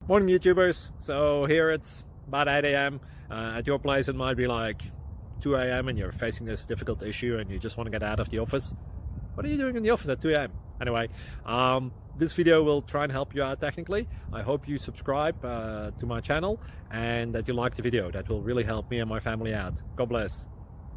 Morning YouTubers. So here it's about 8 a.m. At your place it might be like 2 a.m. and you're facing this difficult issue and you just want to get out of the office. What are you doing in the office at 2 a.m.? Anyway, this video will try and help you out technically. I hope you subscribe to my channel and that you like the video. That will really help me and my family out. God bless.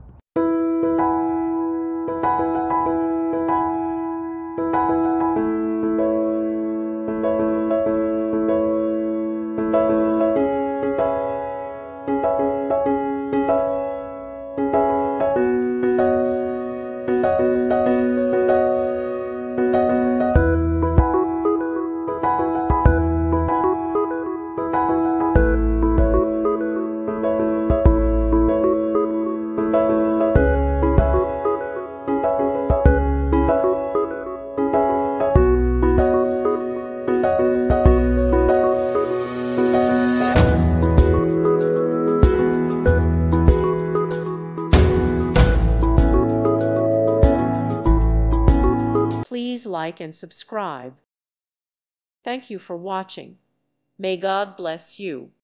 Please like and subscribe. Thank you for watching. May God bless you.